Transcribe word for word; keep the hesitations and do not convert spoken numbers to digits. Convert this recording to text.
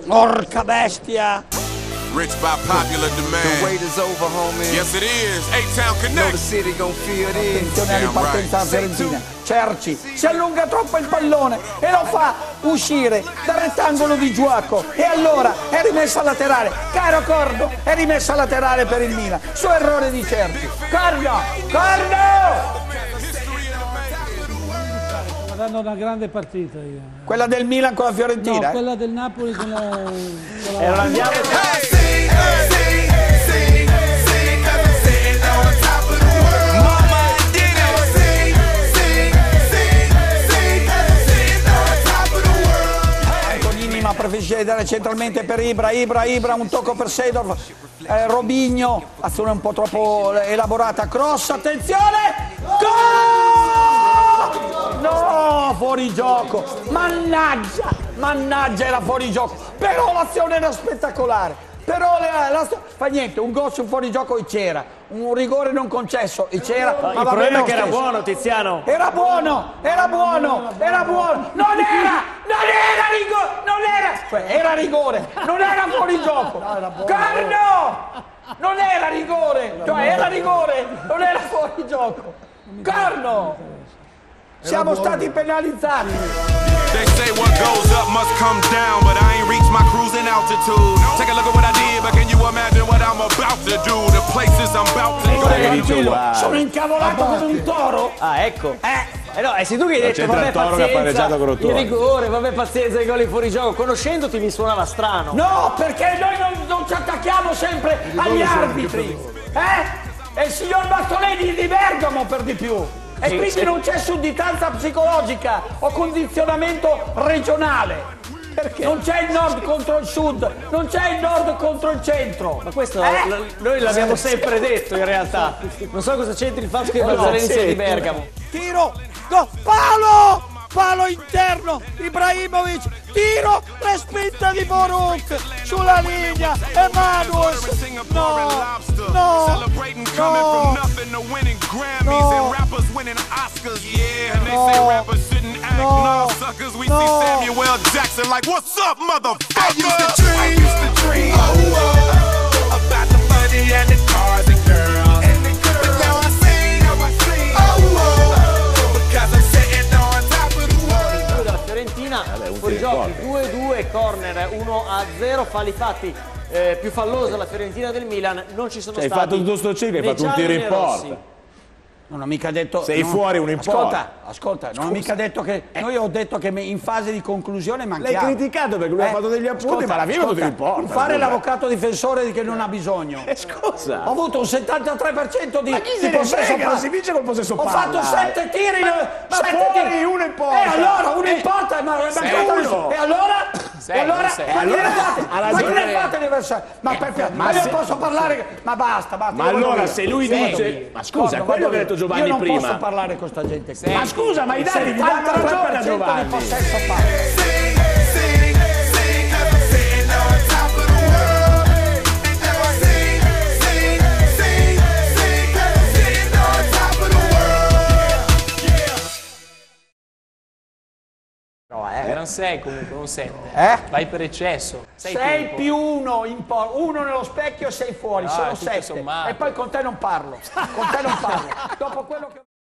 Porca bestia! Rich by popular demand. The wait is over, homie. Yes, it is. A-Town Know the Connect. city gon' feel this. Attenzione alla ripartenza della Fiorentina. Cerci si allunga troppo il pallone e lo fa uscire dal rettangolo di Giuaco. E allora è rimessa laterale. Caro Cordo, è rimessa laterale per il Milan. Su errore di Cerci. Cordo! Cordo! Guardando una grande partita io. Quella del Milan con la Fiorentina? No, eh? quella del Napoli con la... Con la... E allora andiamo... Antonini ma preferisce dare centralmente per Ibra, Ibra, Ibra, un tocco per Seedorf, eh, Robinho, azione un po' troppo elaborata, cross, attenzione! Gol! No, fuori gioco, mannaggia, mannaggia era fuori gioco, però l'azione era spettacolare, però la, la, fa niente, un gol su fuori gioco e c'era, un rigore non concesso e c'era, ma il problema è che era buono, Tiziano. Era buono, era buono, era buono, non era, non era rigore, non era, cioè era rigore, non era fuori gioco, Carno, non era rigore, cioè era rigore, non era fuori gioco, Carno. Siamo stati penalizzati. They say what goes up must come down, but I ain't reached my cruising altitude. Take a look at what I did, but can you imagine what I'm about to do? The places I'm about to go. Sono incavolato come un toro. Ah, ecco. Eh. Eh no, e sei tu che hai detto, vabbè pazienza, il rigore, vabbè pazienza, i gol fuori gioco. Conoscendoti mi suonava strano. No, perché noi non, non ci attacchiamo sempre agli arbitri. Eh? E il signor Bartolini di Bergamo per di più. E Sì, quindi sì. non c'è sudditanza psicologica o condizionamento regionale. Perché? Non c'è il nord contro il sud, non c'è il nord contro il centro. Ma questo Eh? l- noi l'abbiamo sempre detto in realtà. Non so cosa c'entri il fatto che Bartolini sia di Bergamo. Tiro, go, palo! Palo interno, Ibrahimovic, tiro, respinta di Boruk, sulla linea, Emanuel, no, no, no, Celebrating coming from nothing to winning Grammys and rappers winning Oscars. Yeah, and they say rappers shouldn't act nah suckers. We see Samuel Jackson like, what's up, motherfucker? I used to dream, I used to dream oh, oh, about the money and the cars and girls. And the girls. But now I sing, now I sing, oh, oh, because I'm sitting on top of the world. Della Fiorentina, fuori gioco due due, corner uno a zero, falli fatti. Eh, più fallosa la Fiorentina del Milan, non ci sono Cioè, stati. hai fatto tutto sto circo, hai né fatto un gialli tiro in né porta. rossi. Non ho mica detto... Sei no, fuori, uno in Ascolta, ascolta, non ho mica detto che... Noi ho detto che in fase di conclusione manchiamo. L'hai criticato perché lui ha fatto degli appunti, ma alla fine non ti importa. Fare l'avvocato difensore di che non ha bisogno. Eh, scusa. Ho avuto un settantatré per cento di, Ma chi di se ne possesso frega, non palla. si vince col possesso Ho palla. fatto sette tiri, Ma sette fuori, tiri. uno in porta. E allora, uno in Eh, porta, ma, ma sei cosa- uno. e allora? Sei, e allora? sei. Ma allora, allora fate, ha ma ragione. che ne fate gli avversari? Ma perché? Ma, ma io se- posso parlare, ma basta, basta. Ma io vado allora via. se lui Sì, vado dice- via. ma scusa, Vado, quello vado che ha detto via. Giovanni io non prima. posso parlare con sta gente qui. Ma scusa, ma i dati ti danno ragione a settantatré per cento Giovanni. di possesso palla. No, eh. Erano sei comunque, non sette. Eh? Vai per eccesso. sei più uno, in por- uno nello specchio e sei fuori, No, sono è tutto sette. sommato. E poi con te non parlo, con te non parlo. Dopo quello che...